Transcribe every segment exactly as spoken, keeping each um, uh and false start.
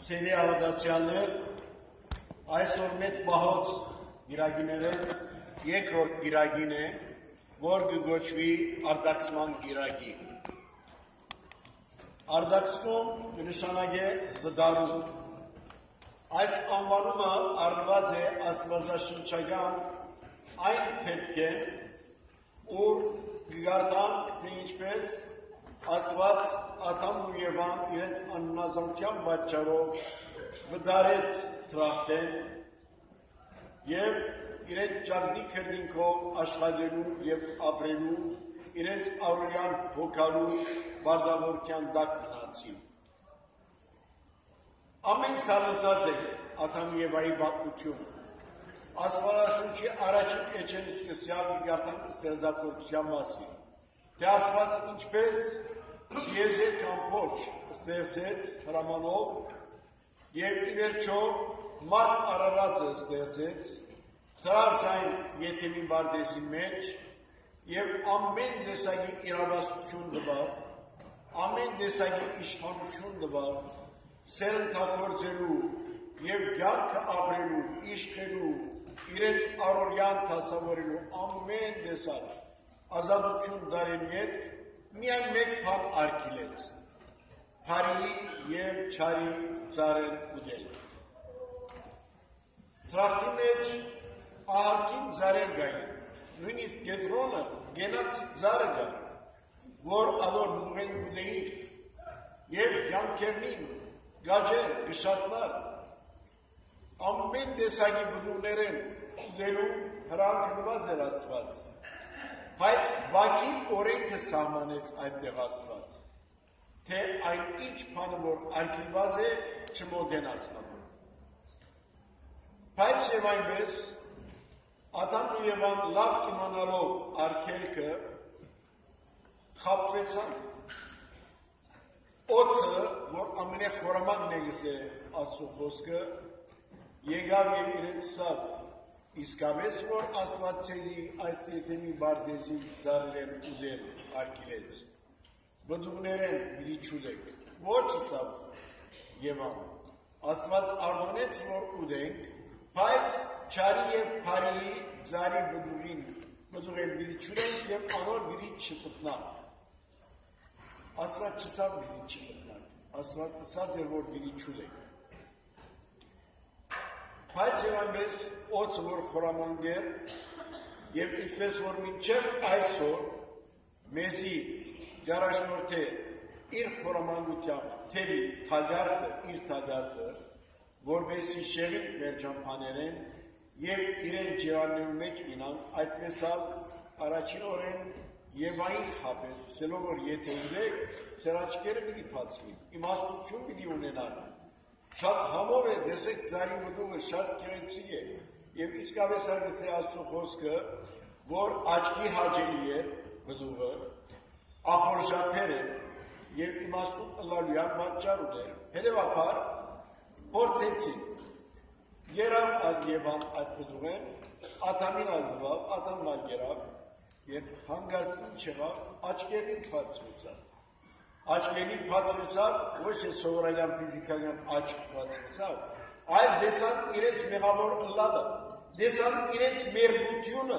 Սերի ավդացյալներ, այսօր մեծ բահոց գիրագիներեն երկրորդ գիրագին է, որ գգոչվի արդակսման գիրագի։ Արդակսում նշանագե վդարում։ Այս անվանումը առնված է աստվածաշնչական այն թեփքեն, ուր գգարտանք, թե ինչպես Աստված Ադամ ու Եվան իրենց աննազանքյան պատճառով վդարեց թրախտեն և իրենց ճարդի քրդինքով աշխատելու և ապրելու իրենց առօրյան հոգալու բարդավորության տակ մնացին։ Ամեն սալսած եք Ադամ ու Եվայի պատմությունը։ Աստվածաշունչի առաջին էջեն սկսյալ գգարտանք ստեղծագործության մասին, թե Աստված ինչպես Եզեր կամ փոչ ստեղծեց հրամանով և ի վերջո մարդ արարածը ստեղծեց, թրավ այն եթևի բարդեսի մեջ և ամեն տեսակի իրավասություն տվավ, ամեն տեսակի իշխանություն տվավ, սերնդագործելու և կյանքը ապրելու, իշխելու, իրենց առօրյան դասավորելու ամեն տեսակ ազատություն տալու հետ միայն մեկ բան արգելեց, փարի և չարի ծառեր ուտել։ Թրախտի մեջ ահագին ծառեր կային, նույնիսկ Կեդրոնը գենաց ծառը կա, որ ալոր ուղեն ուտեին, և կյանքերնին, գաջեր, գշատներ, ամեն տեսակի բդուներեն ուտելու հրանգնված էր Աստված, բայց վագի օրենքը սահմանեց այդտեղ Աստված, թե այն ինչ բանը, որ արգելված է, չմոտենաս նման։ Բայց և այնպես, Ադամ ու Եվան լավ իմանալով արգելքը խաբվեցան։ Օձը, որ ամենախորամակն է գսե Աստծո խոսքը, եկավ և իրենց սավ, իսկապես, որ Աստված ցեզի այս եթեմի բարդեզի ծառեր ուզել արգելեց, բդուղներեն իրի չուդեք, ոչ սավ Եվան, Աստված արդոնեց, որ ուդենք, բայց չարի և փարի ծառի բդուղին, բդուղեն իրի չուդենք և անոր իրի չխտնանք։ Աստված չսավ իրի չխտնանք, Աստված ասաց էր, որ իրի չուդենք։ Բայց և այնպես օձը, որ խորամանգեր և ինչպես, որ մինչև այսօր մեզի գարաշնորդ է իր խորամանգության թևի թագարտը, իր թագարտը, որբեսի շեղիկ մեր ճամփաներեն և իրեն ջիրանելու մեջ ինանք, այդպես ալ առաջին օրեն Եվային խապես, սելով որ եթե ուդեք, ծեր աչքերը պիտի բացվին, իմաստություն պիտի ունենան։ Շատ համով է, տեսեք ծառի բդուղը շատ գեղեցիկ է և իսկապես այնպես է Աստծո խոսքը, որ աչքի հաճելի է բդուղը, ախորժափեր է և իմաստուն ըլլալույան պատճառ ուներ։ Հետևաբար փորձեցին, երավ այդ Եվան այդ բդուղեն, Ադամին ալվավ, Ադամն ալ երավ և հանգարց ինչ եղավ, աչքերին բացվեցավ։ Աչքերին բացվեցավ, ոչ է սովորական ֆիզիկական աչք բացվեցավ, այլ դեսան իրենց մեղավոր ըլլալը, դեսան իրենց մերգությունը։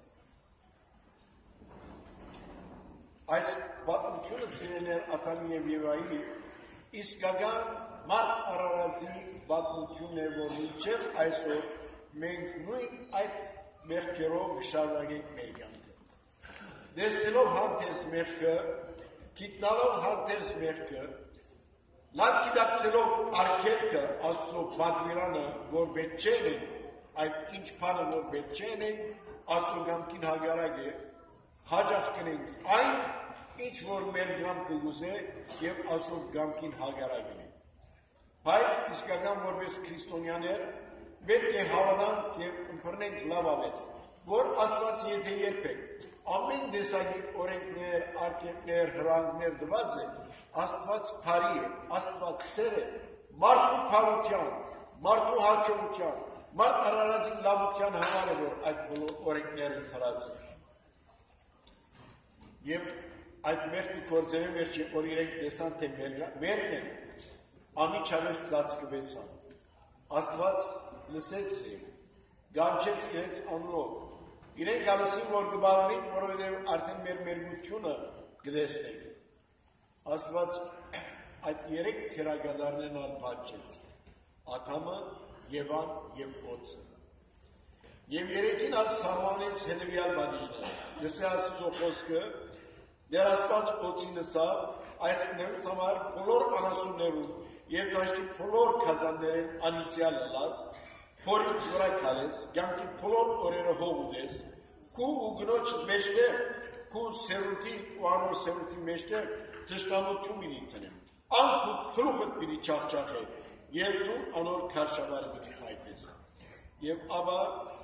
Այս պատմությունը սիրել էր Ադամի և Եվայի իսկական մարդ արարածի պատմությունն է, որ մինչև այսօր մենք նույն այդ մեղքերով շարունակենք մեր կյանքը։ Տեսնելով հանդերձ մեղքը, գիտնալով հանդերձ մեղքը, լավ գիտակցելով արգելքը Աստծո պատվիրանը, որ պետք չեն են, այդ ինչ բանը, որ պետք չեն են, Աստծո կամքին հագարակ է, հաճախ կնենք այն, ինչ որ մեր կամքը ուզե և Աստծո կամքին հագարակ է։ Բայց իսկական որպես քրիստոնյաներ պետք է հավատանք և ընփռնենք լավ ավեց, որ Աստված եթե երբեք ամեն տեսակի օրենքներ, արգելքներ, հրանգներ տված է, Աստված փարի է, Աստված սեր է, մարդու փարության, մարդու հաճողության, մարդ արարածի լավության համար է, որ այդ բոլոր օրենքները թրած է։ Եվ այդ մեղքի կործերը մեր չի, որ իրենք տեսան, թե մերգ են, անիչավես ծածկվեցան։ Աստված լսեց իրեն, գանչեց իրենց անունով։ Իրենք ալսին, որ կբաղնին, որովհետև արդեն մեր մերգությունը կտեսնենք։ Աստված այդ երեք թերագադարներն պատճեց. Աթամը, Եվան և Օծը։ Եվ երեքին ալ սահմանեց հետևյալ բանիչները։ Լսե Աստծո խոսքը, դեր Աստված Օծին լսավ, այս կներուտ համար բոլոր անասուններում և դաշտի բոլոր քազաններեն անիծյալ ըլաս, փորից վրա քալես, կյանքի բոլոր օրերը հող ուտես, քու ու գնոջ մեջտեղ, քու սերունդի ու անոր սերունդի մեջտեղ թշնամություն պիտի տնեմ, անքու գլուխդ պիտի չախչախե, և դու անոր քարշավարը պիտի խայտես։ Եվ ապա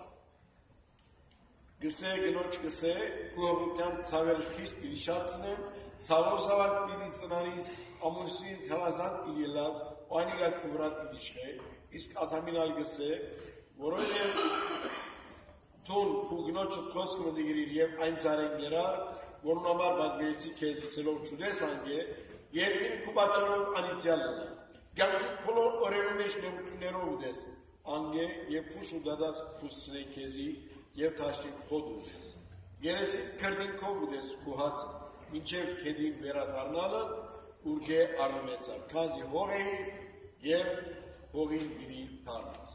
գսե գնոջ գսե, քու հողության ցավերը խիստ պիտի շատցնեմ, ցավով զավակ պիտի ծնանիս, ամուսին հալազանք պիտի ելաս, ու այնիգա կվրատ պիտի շխե, իսկ աթամին ալ գսե, որովհետև թուն քու գնոջը խոսքը մտիգրիր և այն ծարեն երար, որն համար բազգերեցի քեզ սելով չուդես անգե, երկին քու պատճառով անիծյալ լնա, կյանքի բոլոր օրերու մեջ նեղություններով ուդես, անգե և փուշ ու դադած փուսցնե քեզի և թաշտին խոդ ուդես, երեսիտ քրդինքով ուդես քու հացը, մինչև քեդին վերադառնալը ուրգե արմեցար, քանզի հող էի և հողին պիտի դառնաս։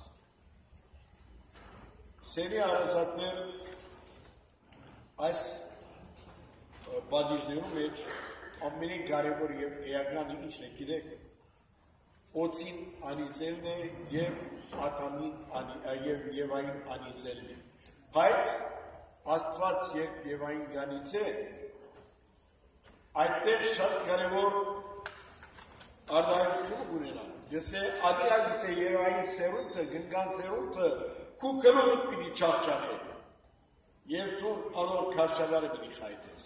Սերի հարազատներ այս բադիժներու մեջ ամենին կարևոր և էականի ինչն է գիտեք, Օծին անիծելն է և Աթամին և Եվային անիծելն է։ Բայց Աստված երբ Եվային գանիծե, այդտեղ շատ կարևոր արդայություն ունենան։ Գսե ադիա գսե Եվային սերունդը, գնգան սերունդը քու գլուխդ պիտի չախչախե և դու անոր քարշավարը պիտի խայտես։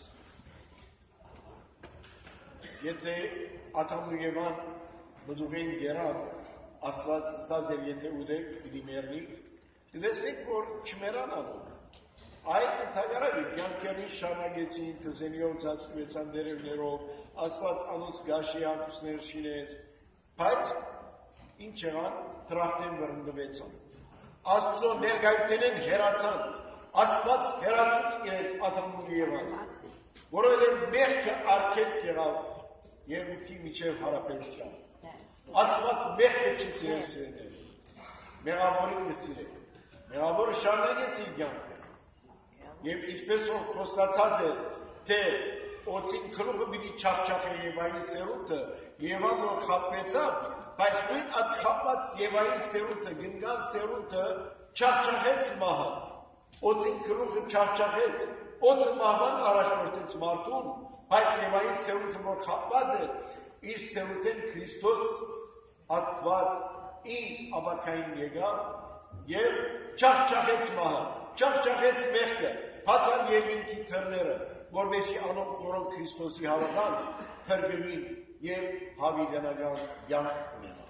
Եթե Աթամն ու Եվան մդուղին գերան, Աստված ասած էր եթե ուդեք պիտի մեռնիք, կտեսեք որ չմեռան անոր։ Այդ ընդհանրապես կյանքերին շարունակեցին, թզենիով ծածկվեցան դերևներով, Աստված անոնց գաշի հագուստներ շինեց, բայց ինչ եղան, տրախտեն վրընդվեցան։ Աստծո ներկայությունեն հեռացան, Աստված հեռացուց իրենց Աթամն ու Եվան, որովհետև մեղքը արգելք եղավ երկուքի միջև հարաբերության։ Աստված մեղքը չի սիրել սիրել, մեղավորին կսիրել, մեղավորը շարունակեց իր կյանքը, և ինչպես որ խոստացած է, թե Օծին գլուխը պիտի չախչախե Եվային սերունդը, Եվան որ խաբվեցավ, բայց նույն այդ խաբված Եվային սերունդը, գնգան սերունդը չախչախեց մահը, Օծին գլուխը չախչախեց, Օծը մահվան առաջնորդեց մարդուն, բայց Եվային սերունդը որ խաբված է, իր սերունդեն Քրիստոս Աստված իր ապակային եկավ և չախչախեց մահը, չախչախեց մեղքը, բացան երկինքի թռները, որպեսզի անոնք, որոնք Քրիստոսի հավատան, փրկվին և հավիտենական կյանք ունենան։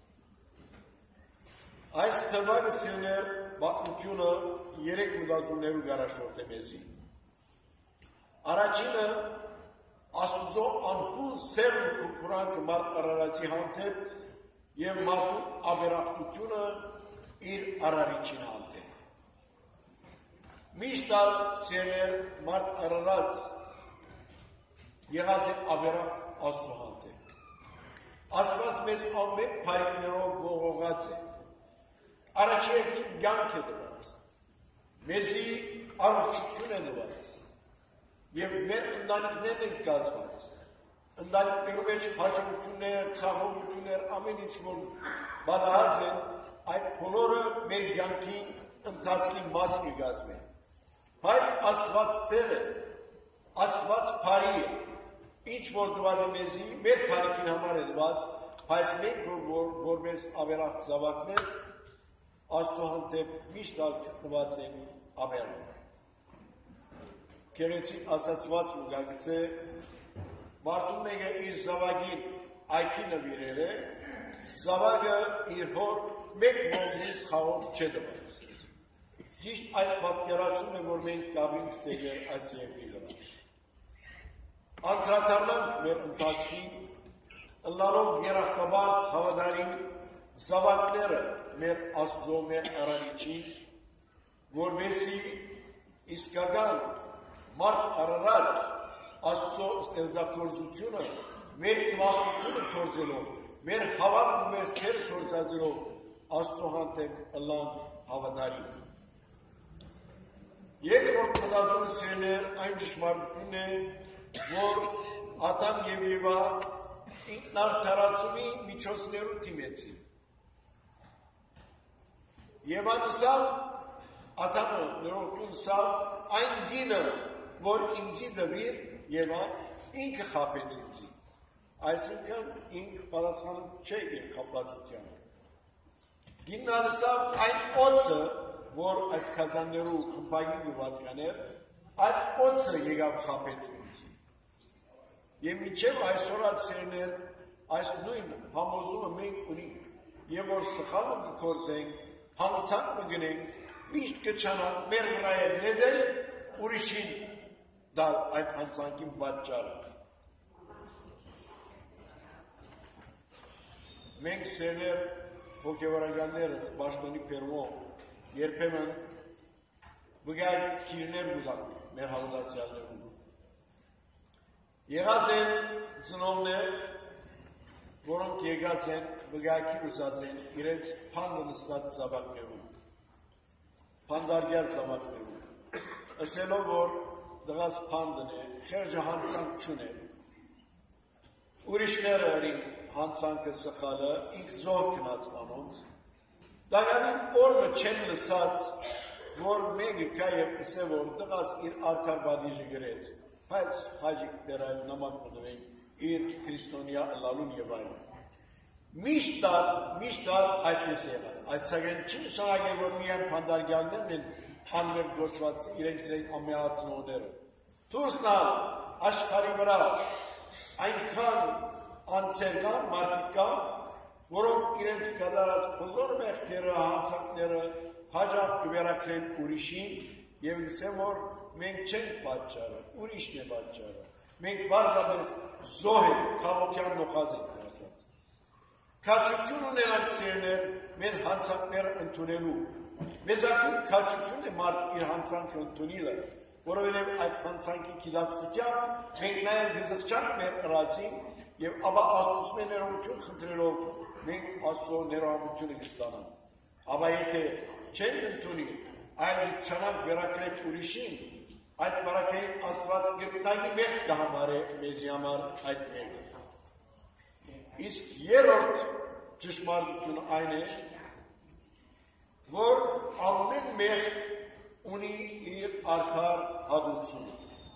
Այս թվակը սիրներ պատմությունը երեք մտածումներով գարաշորդ է մեզի։ Առաջինը Աստուծո անհուն սերն ու քուրանքը մարդ արարածի հանդեպ և մարդու ավերախտությունը իր արարիչին հանդեպ։ Միշտ ալ սերներ մարդ արարած եղած է ավերախտ Աստծո հանդեպ։ Աստված մեզ ամեն փարիքներով ողողած է։ Առաջի երկին կյանք է տված։ Մեզի առողջություն է տված։ Եվ մեր ընտանիքներն են կազմված, ընտանիքներու մեջ հաջողություններ, ցավոքություններ, ամեն ինչ որ բադահած են, այդ բոլորը մեր կյանքի ընթացքի մաս կգազմեն։ Բայց Աստված սեր է, Աստված բարի է, ինչ որ տված է մեզի, մեր բարիքին համար է տված, բայց մենք որ որպես ավերախտ զավակներ, Աստծո հանդեպ միշտ գտնված են ավերախտ։ Գեղեցիկ ասացված մուգակս է, մարդուն մեկը իր զավագին այքի նվիրել է, զավագը իր հոր մեկ մոմնից խաղով չէ դված։ Ճիշտ այդ պատկերացում է, որ մենք կավինք սեգեր այս երկրի վրա։ Անդրադառնանք մեր ընթացքին, ըլլալով երախտաբար հավատարիմ զավակները մեր Աստծո մեր Արարիչի, որովհետեւ իսկական մարդ արարած Աստծո ստեղծագործությունը մեր իմաստությունը գործելով, մեր հավատն ու մեր սերը գործածելով Աստծո հանդեպ ըլլան հավատարիմ։ Երկրորդ մտածումը սերներ այն ճշմարտությունն է, որ Ադամ եւ Եվա ինքնարդարացումի միջոցներով դիմեցին։ Եվան ասավ, Ադամը նորոգուն ասավ, այն գինը, որ ինձի դվիր, Եվան ինքը խապեց ինձի։ Այսինքն ինքը պատասխանում չէ իր խապվածությանը։ Գինն ասավ, այն օծը, որ այս քազաններու խմբագին գուվատկաներ, այդ օծը եկավ խապեց ինձի։ Եվ մինչև այսօր ացերներ, այս նույն համոզումը մենք ունենք, եւ որ սխալը կգործենք, հանցանք մգնենք, միշտ կչանանք մեր վրա է նետել ուրիշին դալ այդ հանցանքի պատճառը։ Մենք սերներ հոգևորականներս պաշտոնի պերմով երբեմն վգայք կիրներ ուզանք մեր հավատացյալներում։ Եղած են ծնողներ, որոնք եկած են վգայքի ուզած են իրենց փանդը նստած զավակներում, փանդարգյալ զավակներում, ասելով, որ դղաս փանդն է, խերջը հանցանք չունե, ուրիշները հրին հանցանքը սխալը, ինք զոհ կնած անոնց, դագանին օրը չեն լսած, որ մեկը կա և ասե, որ դղաս իր արդար բադիժը գրեց, բայց հաջիկ դերայլ նման մդվենք իր քրիստոնյա ըլալուն և այլն։ Միշտ տալ, միշտ տալ այդպես եղած։ Այս ցագեն չի նշանակել, որ միայն փանդարգյալներն են անմեր գործված իրենք սրենք ամեացնողները։ Դուրս նալ աշխարհի վրա այնքան անձեր կան, մարդիկ կան, որոնք իրենց կատարած բոլոր մեղքերը, հանցանքները հաջող կվերակրեն ուրիշին եւ ասեմ, որ մենք չենք պատճառը, ուրիշն է պատճառը։ Մենք բարձրապես զոհ ենք, թավոքյան նոխազ ենք դարձած։ Քաջություն ունենանք սերներ մեր հանցանքները ընդունելու։ Մեծակին քաջություն է մարդ իր հանցանքը ընդունիլը, որովհետև այդ հանցանքի գիտակցությամբ մենք նաև գզղճանք մեր ըրացին և ապա Աստծո մեր ներողություն խնդրելով մենք Աստծո ներողամությունը կստանանք։ Ապա եթե չենք ընդունի, այլ չանանք վերակրել ուրիշին, այդ բարակային Աստված գտնագի մեղք կհամարե մեզի համար այդ մեղքը։ Իսկ երրորդ ճշմարտությունը այն է, որ ամեն մեղք ունի իր արդար հատուցումը։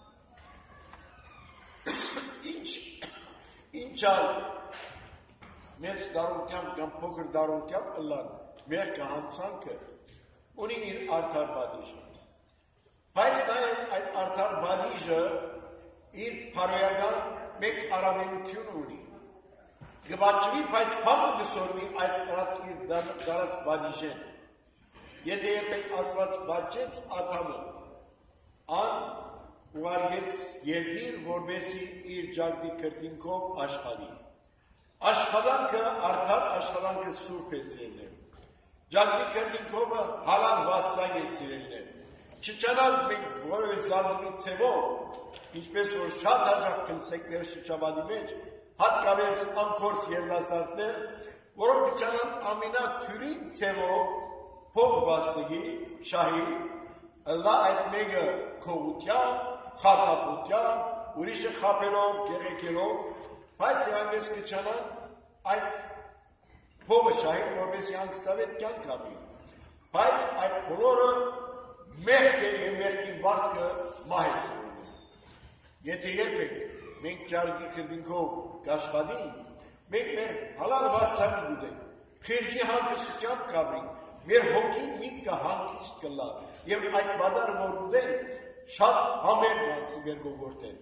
Ինչ ինչալ մեծ դարունքյամ կամ փոքր դարունքյամ ըլլան մեղքը հանցանքը ունի իր արդար բադիժը։ Բայց նաև այդ արդար բադիժը իր փարոյական մեկ առավելություն ունի։ Գբաճվի, բայց փամը գսորվի այդ կրած իր դարած բադիժեն։ Եթե երբեք Աստված բաճեց Ադամը, ան ուղարկեց երկիր, որպեսզի իր ջագդի քրտինքով աշխատի։ Աշխատանքը արդար աշխատանքը սուրբ է սիրելիներ։ Ջագդի քրտինքովը հալան վաստակ է սիրելիներ։ Չճանալ մենք որևէ զարմունի ցևով, ինչպես որ շատ հաջող քնսեկներ շրջաբանի մեջ, հատկապես անկորձ երիտասարդներ, որոնք չճանան ամենաթյուրին ցևով փող վաստակի, շահի, ըլլա այդ մեկը քողության, խարտախության, ուրիշը խապելով, գեղեկելով, բայց այնպես կչանան այդ փողը շահին, որպեսզի անկսավետ կյանք ապրի։ Բայց այդ բոլորը մեղք է և մեղքի վարձքը մահես է։ Եթե երբեք մենք ջարգի քրտինքով կաշխատենք, մենք մեր հալալ վաստակը գուտենք, խիղճի հանգստությամբ կապրենք, մեր հոգին միտքը հանգիստ կլա և այդ բադարը որ ուտենք, շատ համեր դրանցի մեր գողորտեն։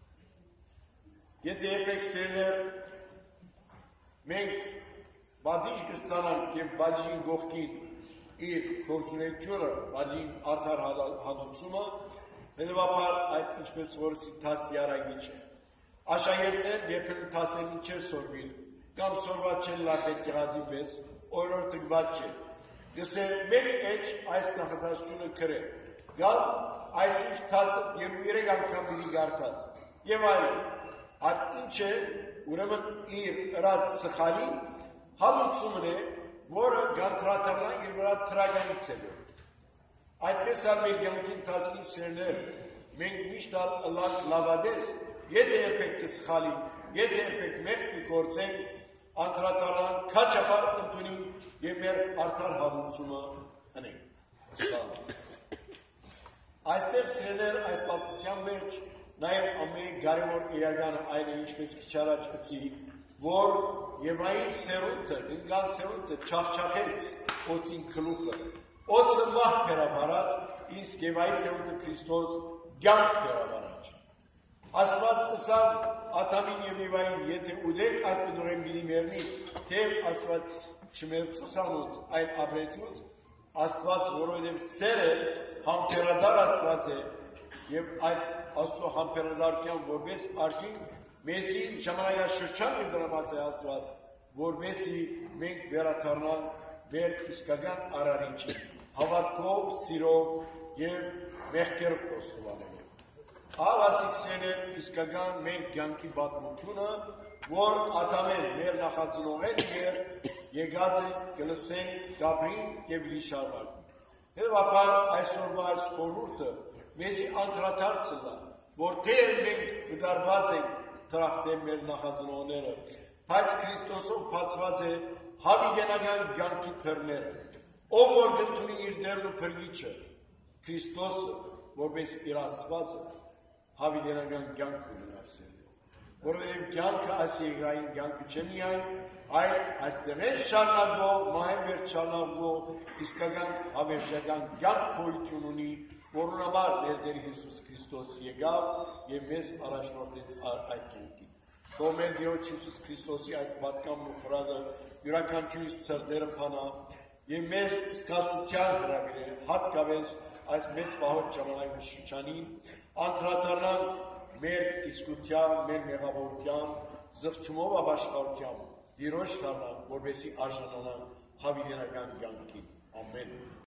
Եթե երբեք սերներ մենք բադիժ կստանանք և բադիժին գողքին իր գործունեությունը, բադիժին արդար հատուցումը, հետևաբար այդ ինչպես որ սիթասի արագիչ է։ Աշակերտներ երբեմն տասելին չէ սորվին, կամ սորված չեն լապետ եղածի պես, օրորդ գված չէ։ Դսե մեր էջ այս նախատասությունը կրե, գալ այս ինչ տասը երկու երեք անգամ իրի գարտաս, և այլն, այդ ինչ է, ուրեմն իր ըրած սխալին, հավուցումն է, որը գանտրատարնա իր վրա տրագանից է որ։ Այդպես ալ մեր գյանքին տասկին սերներ, մենք միշտ ալ ըլակ լավադես, եթե երբեք կսխալին, եթե երբեք մեղք կգործենք, անդրատարան քաչապար ընդունին և մեր արդար հավուցումը ընենք։ Այստեղ սերներ այս պատմության մեջ նաև ամենի կարևոր իրականը այն է ինչպես քիչ առաջ ասի, որ Եվային սերունդը, ընկան սերունդը չախչախեց օծին գլուխը, օծը մահ բերաբարած, իսկ Եվայի սերունդը Քրիստոս կյանք բերաբարած։ Աստված ըսավ Ադամին և Եվային, եթե ուդեք այդ բնորեն բինի մերնի, թեև Աստված չմերցուցանուտ, այլ ապրեցուտ, Աստված, որովհետև սերը համբերադար Աստված է, և այդ Աստծո համբերադարության որպես արդյունք մեզի ժամանակաշրջան կդրամած է Աստված, որպեսզի մենք վերադառնանք մեր իսկական արարիչին, հավատքով, սիրով և մեղքերով խոսքով անելով։ Ավասիկ սերներ իսկական մեր կյանքի պատմությունը, որ Ադամեն մեր նախածնողեն մեր եկած է կլսենք Գաբրին և լիշարվակ։ Հետևաբար այսօրվա այս խորհուրդը մեզի անդրադարձ է, որ թեև մենք վդարված ենք տրախտեն մեր նախածնողները, բայց Քրիստոսով բացված է հավիտենական կյանքի թռները, ով որ գտնի իր դերն ու փրկիչը, Քրիստոսը, որպես իր Աստվածը, հավիտենական կյանք ունենասել։ Որովհետև կյանքը այս երկրային կյանքը չէ միայն, այլ այստեղ են շարունակվող, մահեն վերջ շարունակվող իսկական հավերժական կյանք գոյություն ունի, որուն համար մեր Տեր Հիսուս Քրիստոս եկավ և մեզ առաջնորդեց այդ կյանքին։ Թող մեր Տիրոջ Հիսուս Քրիստոսի այս պատգամն ու խրատը յուրաքանչյուրիս սրտերը փանա և մեզ զգաստության հրավիրե, հատկապես այս մեծ պահոտ ժամանակաշրջանին անդրադառնանք մեր իսկության, մեր մեղավորության, զղջումով ապաշխարությամբ Տիրոջ դառնանք, որպեսզի արժանանանք հավիտենական կյանքին։ Ամեն։